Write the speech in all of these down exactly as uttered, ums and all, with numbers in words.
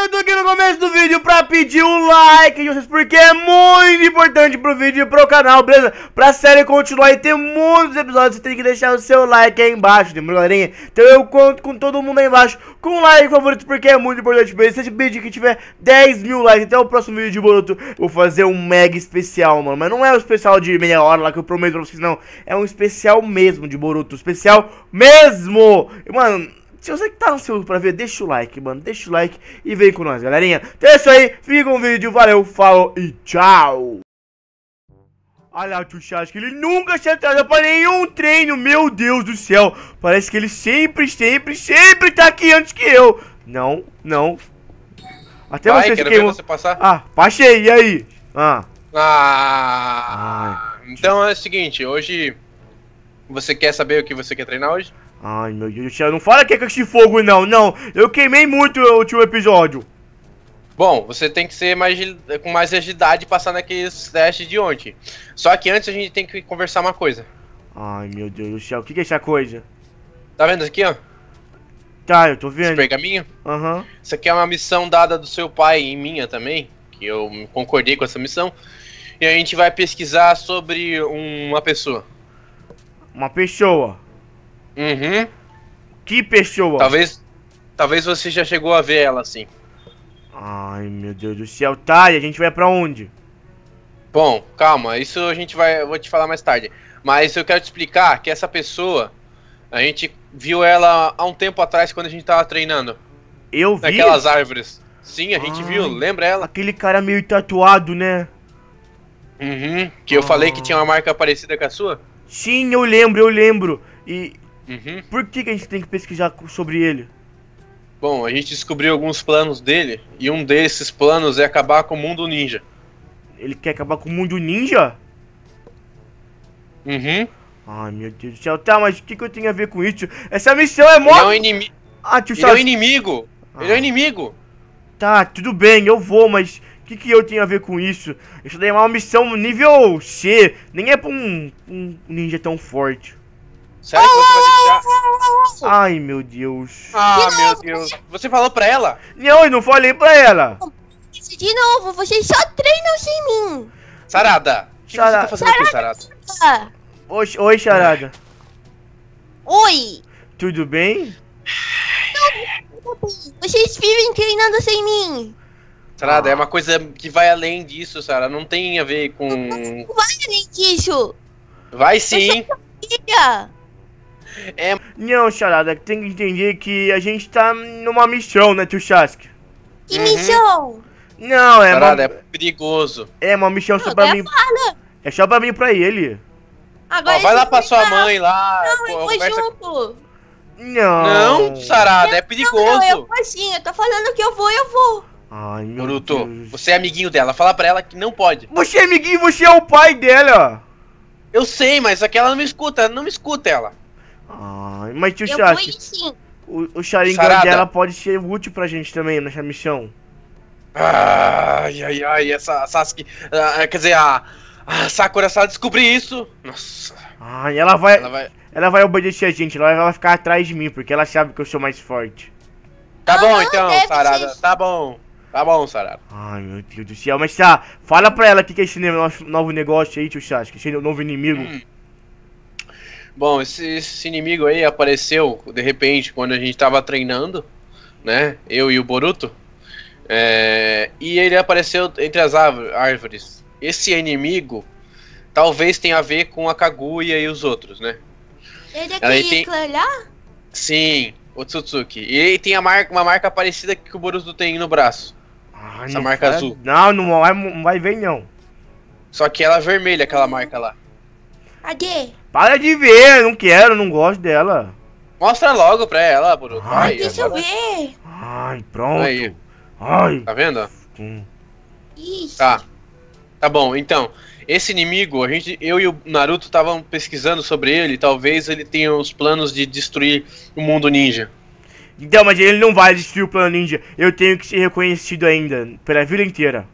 eu tô aqui no começo do vídeo pra pedir o like de vocês, porque é muito importante pro vídeo e pro canal, beleza? Pra série continuar e ter muitos episódios, você tem que deixar o seu like aí embaixo, demorou, galerinha? Então eu conto com todo mundo aí embaixo com um like favorito, porque é muito importante pra ele. Se esse vídeo que tiver dez mil likes até o próximo vídeo de Boruto, eu vou fazer um mega especial, mano. Mas não é um especial de meia hora lá que eu prometo pra vocês, não. É um especial mesmo de Boruto, especial mesmo! E, mano, se você que tá ansioso pra ver, deixa o like, mano. Deixa o like e vem com nós, galerinha. Então é isso aí, fica com o vídeo, valeu, falou e tchau! Olha lá o Tchushask, ele nunca se atrasa pra nenhum treino, meu Deus do céu. Parece que ele sempre, sempre, sempre tá aqui antes que eu. Não, não. Até Vai, você quero se queimou. ver você passar. Ah, passei, e aí? Ah. Ah. Ai. Então é o seguinte, hoje você quer saber o que você quer treinar hoje? Ai, meu Deus do céu, não fala que é com esse fogo não, não. Eu queimei muito o último episódio. Bom, você tem que ser mais, com mais agilidade e passar naqueles testes de ontem. Só que antes a gente tem que conversar uma coisa. Ai, meu Deus do céu, o que, que é essa coisa? Tá vendo aqui, ó? Tá, eu tô Esse vendo. pergaminho? Aham. Uhum. Isso aqui é uma missão dada do seu pai e minha também, que eu concordei com essa missão. E a gente vai pesquisar sobre uma pessoa. Uma pessoa. Uhum. Que pessoa? Talvez, talvez você já chegou a ver ela assim. Ai, meu Deus do céu. Tá, e a gente vai pra onde? Bom, calma, isso a gente vai, eu vou te falar mais tarde. Mas eu quero te explicar que essa pessoa, a gente viu ela há um tempo atrás quando a gente tava treinando. Eu vi? Naquelas árvores. Sim, a gente Ai, viu, lembra ela? Aquele cara meio tatuado, né? Uhum, que eu Ah. falei que tinha uma marca parecida com a sua? Sim, eu lembro, eu lembro. E Uhum. por que, que a gente tem que pesquisar sobre ele? Bom, a gente descobriu alguns planos dele, e um desses planos é acabar com o mundo ninja. Ele quer acabar com o mundo ninja? Uhum. Ai, meu Deus do céu. Tá, mas o que, que eu tenho a ver com isso? Essa missão é mó... Ele é um inimigo. Ah, tio Ele é um inimigo. Ele é um inimigo. Tá, tudo bem, eu vou, mas o que, que eu tenho a ver com isso? Isso daí é uma missão nível C. Nem é pra um, um ninja tão forte. Sério que você vai deixar... Ai, meu Deus. Ah, meu Deus. Você falou pra ela? Não, eu não falei pra ela. De novo, vocês só treinam sem mim. Sarada. O que Sarada. você tá fazendo aqui, Sarada? Ah, Oi, oi, Charada. oi. Tudo bem? Vocês vivem treinando sem mim. Sarada, é uma coisa que vai além disso, Sarada. Não tem a ver com... Não vai além disso. Vai sim. Filha. É... Não, Charada, tem que entender que a gente tá numa missão, né, Tchushask? Que Uhum. missão. Não, é Sarada, é uma, perigoso. é uma missão só Não, pra até mim. fala. É só pra mim e pra ele. Agora Ó, vai lá vocês pra vão sua treinar. mãe lá. Não, pô, eu vou conversa- junto. Não. Não, Sarada, é Não, perigoso. eu vou sim. Eu tô falando que eu vou, eu vou. Ai, meu Boruto, Deus. você é amiguinho dela. Fala pra ela que não pode. Você é amiguinho, você é o pai dela. Eu sei, mas aqui ela não me escuta. Não me escuta ela. Ai, mas Eu vou Tchushask, ir sim. o, o Sharingan Sarada. dela pode ser útil pra gente também nessa missão. Ai, ai, ai. Essa Sasuke... ah, quer dizer, a... a Sakura, se ela descobrir isso... Nossa. Ai, ela vai, Ela vai... ela vai obedecer a gente, ela vai ficar atrás de mim, porque ela sabe que eu sou mais forte. Tá bom, Aham, então, deve Sarada. ser. Tá bom. Tá bom, Sarada. Ai, meu Deus do céu, mas tá, fala pra ela o que, que é esse novo, novo negócio aí, Tchushask, esse novo inimigo. Hum. Bom, esse, esse inimigo aí apareceu, de repente, quando a gente tava treinando, né? Eu e o Boruto. É, e ele apareceu entre as árv- árvores. Esse inimigo talvez tenha a ver com a Kaguya e os outros, né? Ele é Ela aquele tem- clã lá? Sim, o Tsutsuki. E ele tem a marca, uma marca parecida que o Boruto tem no braço. Ai, Essa não marca fala- azul. Não, não vai, não vai ver não. Só que ela é vermelha, aquela marca lá. Cadê? Para de ver, não quero, não gosto dela. Mostra logo pra ela, Boruto. Ai, Aí, Deixa eu agora- ver. Ai, pronto. Aí, Ai. tá vendo? Hum. Ixi. Tá. Tá bom, então, esse inimigo, a gente, eu e o Naruto estavam pesquisando sobre ele, talvez ele tenha os planos de destruir o mundo ninja. Então, mas ele não vai destruir o plano ninja. Eu tenho que ser reconhecido ainda, pela vida inteira.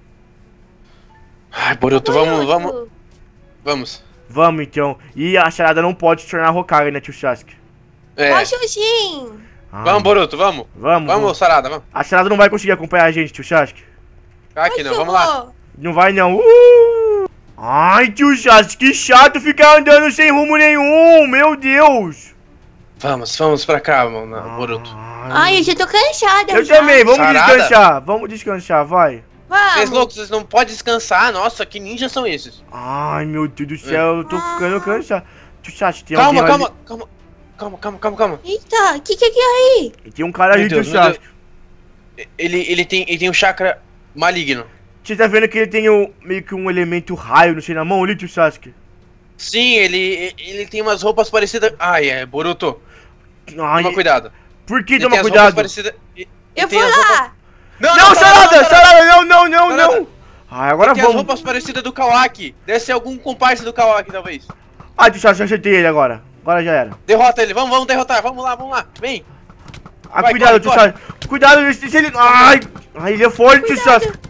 Ai, Boruto, vamos, vamos, vamos. Vamos então. E a Charada não pode se tornar Hokage, né, Tchushask? É, Posso sim. Ai. Vamos, Boruto, vamos. Vamos, Vamos, vamos. Sarada, vamos. A Sarada não vai conseguir acompanhar a gente, tio Sasuke. Aqui não, vamos lá. Não vai não. Uh! Ai, tio Sasuke, que chato ficar andando sem rumo nenhum, meu Deus. Vamos, vamos pra cá, mano, Boruto. Ai, eu já tô cansada. Eu já. também, vamos Sarada. descansar, vamos descansar, vai. Vocês Vamos. loucos, vocês não podem descansar. Nossa, que ninjas são esses? Ai, meu Deus do céu, eu tô ficando cansado. Tio Sasuke, tem Calma, alguém calma, ali? calma. Calma, calma, calma, calma. Eita, o que que é que é aí? Tem um cara Meu ali, tio Deus, meu Sasuke. Ele, ele, tem, ele tem um chakra maligno. Você tá vendo que ele tem um, meio que um elemento raio, não sei, na mão ali, tio Sasuke? Sim, ele, ele tem umas roupas parecidas. Ai, é, Boruto. Ai, Toma cuidado. por que Ele toma tem as roupas cuidado? parecidas. ele Eu tem vou as roupas- lá. Não, Não, Sarada, Sarada! Sarada, não, não, não, Sarada. não. Ai, agora Ele tem as vamos. roupas parecidas do Kawaki. Deve ser algum comparsa do Kawaki, talvez. Ah, tio Sasuke, acertei ele agora. Agora já era. Derrota ele, vamos, vamos derrotar, vamos lá, vamos lá. Vem. Ah, Vai, cuidado, corre, tio corre. Sasuke. Cuidado, se ele... Ai, ai, ele é forte, tio Sasuke.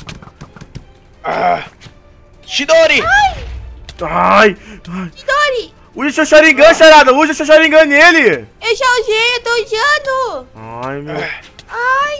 Ah. Shidori! Ai, ai. Dori, Usa seu Sharingan, Sarada, usa seu Sharingan nele. eu já usei, eu tô usando. Ai, meu... Ai,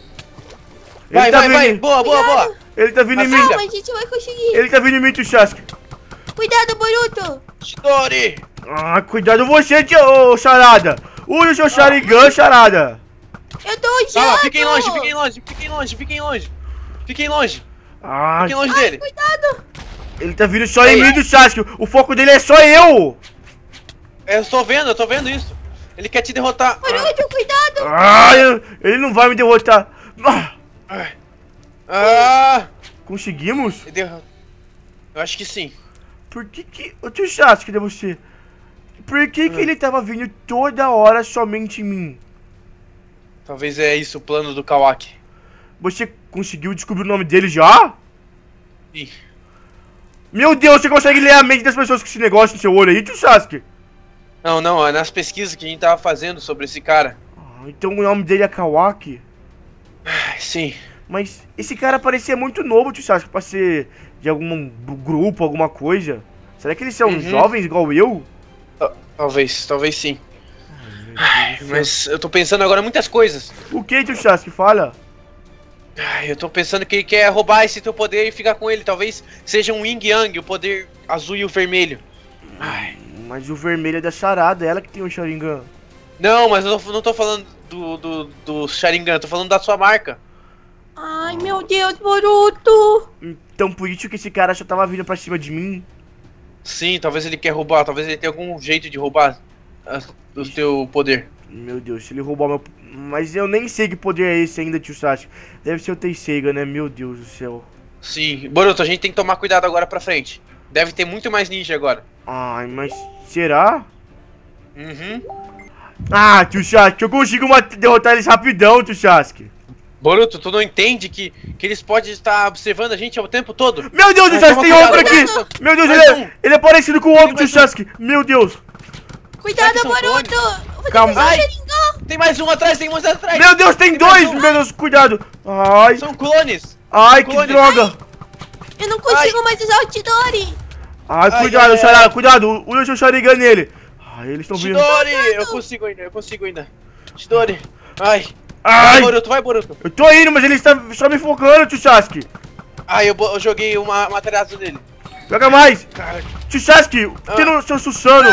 Ele Vai, tá vai, vindo vai. em- Boa, boa, boa. Ele tá vindo em mim. Assim. calma, a gente vai conseguir. Ele tá vindo em mim, tio Sasuke. Cuidado, Boruto. Shidori! Ah, cuidado você, tio ô, Sarada. Usa seu Sharingan, Sarada. Eu tô usando. Calma, fiquem longe, fiquem longe, fiquem longe, fiquem longe. Fiquem longe, Ai, fiquem longe Ai, dele. cuidado. ele tá vindo só em mim, tio Sasuke. O foco dele é só eu. Eu tô vendo, eu tô vendo isso. Ele quer te derrotar. Boruto, cuidado. Ai, eu- ele não vai me derrotar. Ah, Ah! Ah! conseguimos? Ele derro- Eu acho que sim. Por que que... Ô, tio Sasuke, cadê você? Por que que ele tava vindo toda hora somente em mim? Talvez é isso o plano do Kawaki. Você conseguiu descobrir o nome dele já? Ih. Meu Deus, você consegue ler a mente das pessoas com esse negócio no seu olho aí, tio Sasuke? Não, não, é nas pesquisas que a gente tava fazendo sobre esse cara. Ah, então o nome dele é Kawaki? Ai, sim. Mas esse cara parecia muito novo, tio Sasuke, pra ser de algum grupo, alguma coisa. Será que eles são Uhum. jovens igual eu? Ta- Talvez, talvez sim. Ai, Mas eu tô pensando agora muitas coisas. O que, tio Sasuke? Fala. Ai, eu tô pensando que ele quer roubar esse teu poder e ficar com ele. Talvez seja um Yin Yang, o poder azul e o vermelho. Ai. Mas o vermelho é da Sarada, ela que tem o Sharingan. Não, mas eu não tô falando do, do, do Sharingan, tô falando da sua marca. Ai, meu Deus, Boruto. Então por isso que esse cara só tava vindo pra cima de mim. Sim, talvez ele quer roubar, talvez ele tenha algum jeito de roubar a- o teu poder. Meu Deus, se ele roubar meu... Mas eu nem sei que poder é esse ainda, tio Sasuke. Deve ser o Tenseiga, né? Meu Deus do céu. Sim, Boruto, a gente tem que tomar cuidado agora pra frente. Deve ter muito mais ninja agora. Ai, mas será? Uhum. Ah, tio Sasuke, eu consigo mate- derrotar eles rapidão, tio Sasuke. Boruto, tu não entende que, que eles podem estar observando a gente o tempo todo? Meu Deus, tio Ai, Sasuke, toma tem cuidado, outro aqui. cuidado. Meu Deus, Mais ele um. é, ele é parecido com o outro, tio mais um. Sasuke. Meu Deus. Cuidado, Será que são Boruto. Você Calma. tem Ai. Sharingan. Tem mais um atrás, tem mais um atrás! Meu Deus, tem Tem mais dois. um. Meu Deus, cuidado. Ai, São clones! ai, que clones. droga. Eu não consigo mais usar o Chidori. Ai, Ai, cuidado, ai, Sarada, cuidado. Usa seu Sharingan nele. Ai, eles estão vindo. Shidori! Eu consigo ainda, eu consigo ainda. Shidori! Ai! Vai, Ai, Boruto, vai, Boruto! eu tô indo, mas ele está só me focando, tio Sasuke. Ai, eu, bo- eu joguei uma materaça nele. Joga mais. Cara, Tio Sasuke, tira o seu Susano.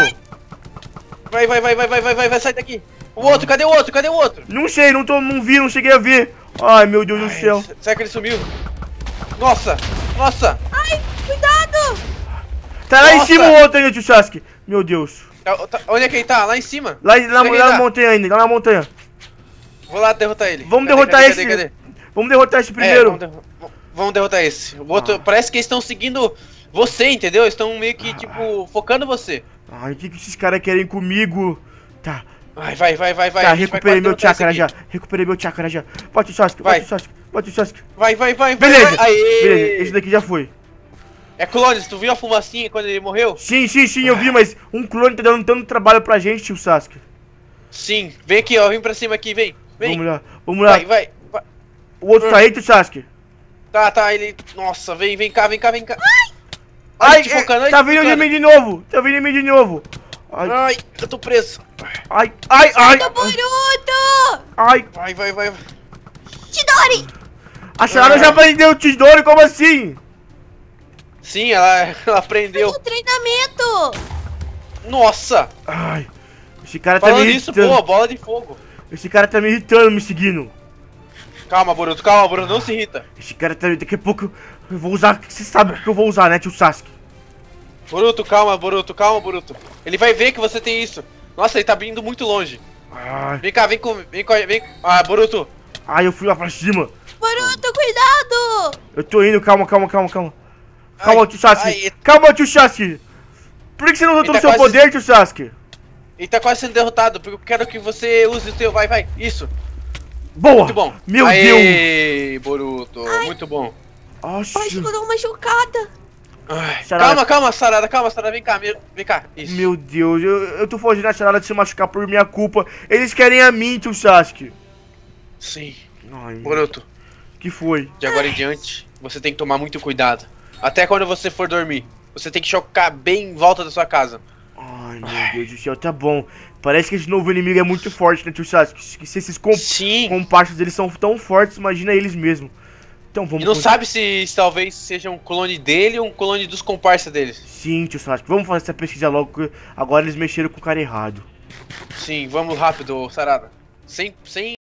vai, vai, vai, vai, vai, vai, vai, vai, sai daqui! O outro, cadê o outro? Cadê o outro? Não sei, não, tô, não vi, não cheguei a ver. Ai, meu Deus do Ai, céu. será que ele sumiu? Nossa! Nossa! Ai, cuidado. Tá lá em Nossa. cima o outro ainda, tio Sasuke. Meu Deus. Tá- tá- onde é que ele tá? Lá em cima? Lá, lá, Onde é que lá ele na tá? montanha ainda, lá na montanha. Vou lá derrotar ele. Vamos Cadê, derrotar cadê, esse. cadê, cadê? Vamos derrotar esse É, primeiro. vamos, derro- vamos derrotar esse. O outro, parece que eles estão seguindo você, entendeu? Eles estão meio que, tipo, focando você. Ai, o que, que esses caras querem comigo? Tá, Vai, vai, vai, vai, vai. tá, a gente vai recuperei meu derrotar esse chakra aqui. já. Recuperei meu chakra já. Pode, tio Sasuke, Vai. pode, tio Sasuke, pode, tio Sasuke. Vai, vai, vai, vai. Beleza, vai. Aê! beleza, esse daqui já foi. É clones, tu viu a fumacinha quando ele morreu? Sim, sim, sim, eu vi, mas um clone tá dando tanto trabalho pra gente, tio Sasuke. Sim, vem aqui, ó, vem pra cima aqui, vem. Vem. Vamos lá, vamos lá. Vai, vai, vai. O outro tá aí, tio Sasuke. Tá, tá, ele. Nossa, vem, vem cá, vem cá, vem cá. Ai, te focando, é, ai, tá te vindo em focando. mim de novo, tá vindo em mim de novo. Ai, Ai, eu tô preso. ai, ai, ai. Do Boruto! Ai, Vai, vai, vai. Chidori! a Charada já prendeu o Chidori, como assim? Sim, ela, ela prendeu. O treinamento! Nossa! Ai, esse cara tá Falando me isso, irritando. boa, bola de fogo. Esse cara tá me irritando, me seguindo. Calma, Boruto, calma, Boruto, não se irrita. Esse cara tá... Daqui a pouco eu vou usar... Você sabe o que eu vou usar, né, tio Sasuke? Boruto, calma, Boruto, calma, Boruto. Ele vai ver que você tem isso. Nossa, ele tá vindo muito longe. Ai, Vem cá, vem com, vem com, vem. Ah, Boruto. ai, eu fui lá pra cima. Boruto, cuidado! Eu tô indo, calma, calma, calma, calma. Calma, Ai, tio Sasuke. ai, Calma, tio Sasuke. Por que você não usou Ele todo tá o seu quase- poder, tio Sasuke? ele tá quase sendo derrotado, porque eu quero que você use o seu. Vai, vai, isso. Boa! Muito bom. Meu Deus! Aê, Boruto, muito bom. Mas Oxi. ficou machucada. Ai, Sarada. calma, calma, Sarada, calma, Sarada, vem cá, me- vem cá. Isso. Meu Deus, eu, eu tô fugindo da Charada de se machucar por minha culpa. Eles querem a mim, tio Sasuke. Sim, Ai, Boruto, que foi? de agora em diante, você tem que tomar muito cuidado. Até quando você for dormir. Você tem que chocar bem em volta da sua casa. Ai, meu Deus do céu, tá bom. Parece que esse novo inimigo é muito forte, né, tio Sasuke? Que se esses comp Sim. compassos deles são tão fortes, imagina eles mesmo. Então vamos... E não con- sabe se, se talvez seja um clone dele ou um clone dos comparsas deles. Sim, tio Sasuke, vamos fazer essa pesquisa logo, que agora eles mexeram com o cara errado. Sim, vamos rápido, Sarada. Sem, sem